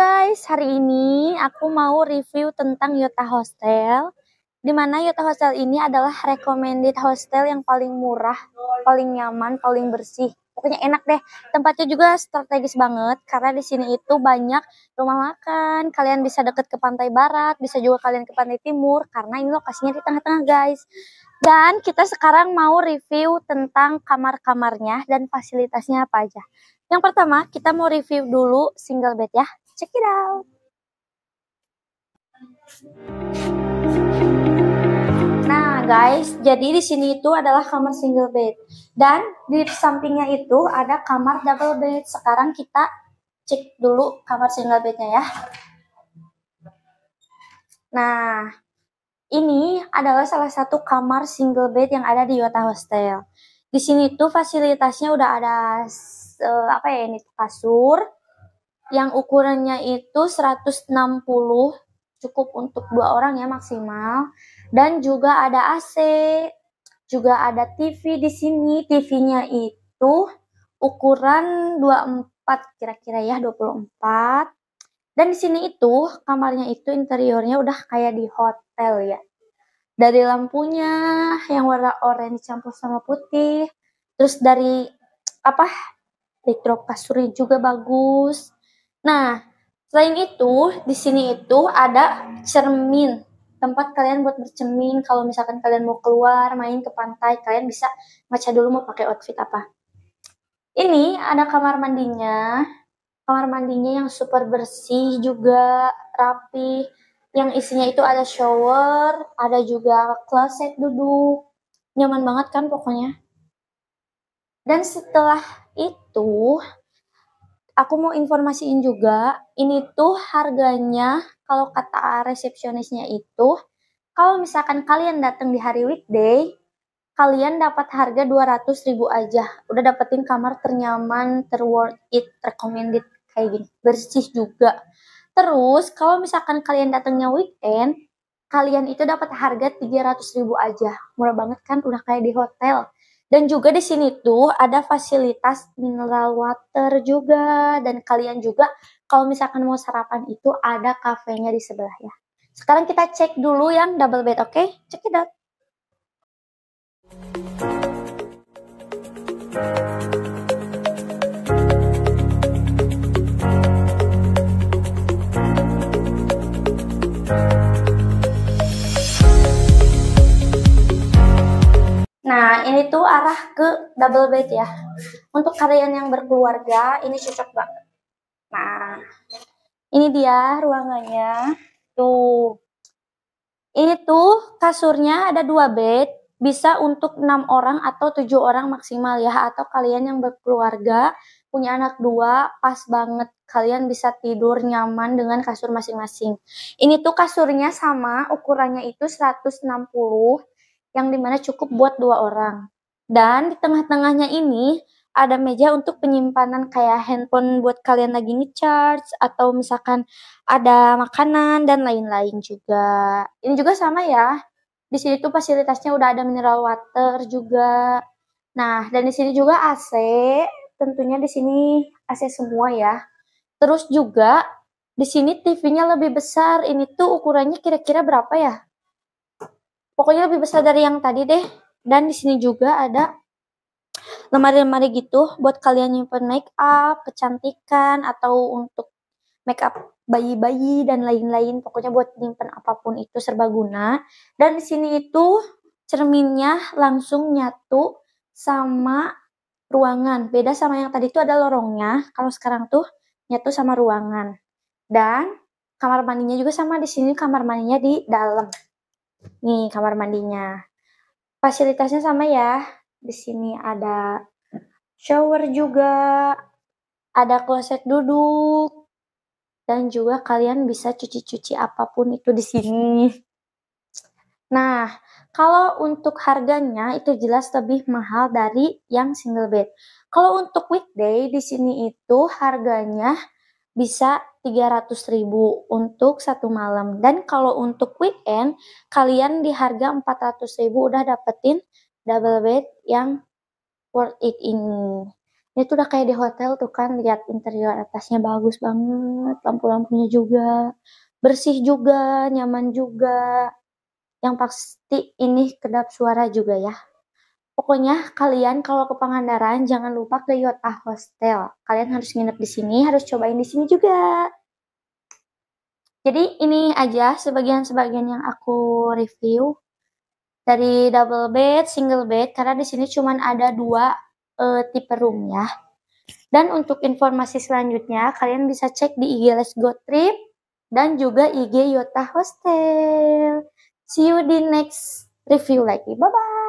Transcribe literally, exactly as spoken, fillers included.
guys, hari ini aku mau review tentang Yota Hostel. Dimana Yota Hostel ini adalah recommended hostel yang paling murah, paling nyaman, paling bersih. Pokoknya enak deh. Tempatnya juga strategis banget karena di sini itu banyak rumah makan. Kalian bisa deket ke pantai barat, bisa juga kalian ke pantai timur karena ini lokasinya di tengah-tengah guys. Dan kita sekarang mau review tentang kamar-kamarnya dan fasilitasnya apa aja. Yang pertama, kita mau review dulu single bed ya. Check it out. Nah, guys, jadi di sini itu adalah kamar single bed dan di sampingnya itu ada kamar double bed. Sekarang kita cek dulu kamar single bednya ya. Nah, ini adalah salah satu kamar single bed yang ada di Yota Hostel. Di sini tuh fasilitasnya udah ada uh, apa ya ini kasur yang ukurannya itu seratus enam puluh, cukup untuk dua orang ya maksimal, dan juga ada A C, juga ada T V di sini. T V-nya itu ukuran dua puluh empat kira-kira ya, dua puluh empat. Dan di sini itu kamarnya itu interiornya udah kayak di hotel ya. Dari lampunya yang warna oranye campur sama putih, terus dari apa backdrop kasurnya juga bagus. Nah, selain itu di sini itu ada cermin, tempat kalian buat bercermin. Kalau misalkan kalian mau keluar main ke pantai, kalian bisa ngaca dulu mau pakai outfit apa. Ini ada kamar mandinya, kamar mandinya yang super bersih juga rapi. Yang isinya itu ada shower, ada juga kloset duduk. Nyaman banget kan pokoknya. Dan setelah itu, aku mau informasiin juga, ini tuh harganya, kalau kata resepsionisnya itu, kalau misalkan kalian datang di hari weekday, kalian dapat harga dua ratus ribu aja. Udah dapetin kamar ternyaman, terworth it, recommended, kayak gini. Bersih juga. Terus, kalau misalkan kalian datangnya weekend, kalian itu dapat harga tiga ratus ribu aja. Murah banget kan, udah kayak di hotel. Dan juga di sini tuh ada fasilitas mineral water juga. Dan kalian juga kalau misalkan mau sarapan itu ada kafenya di sebelah ya. Sekarang kita cek dulu yang double bed, oke? Okay? Check it out. Nah, ini tuh arah ke double bed ya. Untuk kalian yang berkeluarga, ini cocok banget. Nah, ini dia ruangannya. Tuh. Ini tuh kasurnya ada dua bed. Bisa untuk enam orang atau tujuh orang maksimal ya. Atau kalian yang berkeluarga, punya anak dua, pas banget. Kalian bisa tidur nyaman dengan kasur masing-masing. Ini tuh kasurnya sama, ukurannya itu seratus enam puluh. Yang dimana cukup buat dua orang. Dan di tengah-tengahnya ini ada meja untuk penyimpanan kayak handphone buat kalian lagi ngecharge, atau misalkan ada makanan dan lain-lain juga. Ini juga sama ya. Di sini tuh fasilitasnya udah ada mineral water juga. Nah, dan di sini juga A C. Tentunya di sini A C semua ya. Terus juga di sini T V-nya lebih besar. Ini tuh ukurannya kira-kira berapa ya? Pokoknya lebih besar dari yang tadi deh. Dan di sini juga ada lemari-lemari gitu buat kalian nyimpen make up, kecantikan, atau untuk make up bayi-bayi dan lain-lain. Pokoknya buat nyimpen apapun itu serbaguna. Dan di sini itu cerminnya langsung nyatu sama ruangan. Beda sama yang tadi itu ada lorongnya. Kalau sekarang tuh nyatu sama ruangan. Dan kamar mandinya juga sama, di sini kamar mandinya di dalam. Nih kamar mandinya. Fasilitasnya sama ya. Di sini ada shower juga, ada kloset duduk, dan juga kalian bisa cuci-cuci apapun itu di sini. Nah, kalau untuk harganya itu jelas lebih mahal dari yang single bed. Kalau untuk weekday di sini itu harganya bisa tiga ratus ribu untuk satu malam. Dan kalau untuk weekend, kalian di harga empat ratus ribu udah dapetin double bed yang worth it ini. Ini tuh udah kayak di hotel tuh kan, lihat interior atasnya bagus banget, lampu-lampunya juga bersih juga, nyaman juga. Yang pasti ini kedap suara juga ya. Pokoknya kalian kalau ke Pangandaran jangan lupa ke Yota Hostel. Kalian harus nginep di sini, harus cobain di sini juga. Jadi ini aja sebagian-sebagian yang aku review dari double bed, single bed, karena di sini cuma ada dua uh, tipe room ya. Dan untuk informasi selanjutnya kalian bisa cek di I G Let's Go Trip dan juga I G Yota Hostel. See you di next review lagi. Bye bye.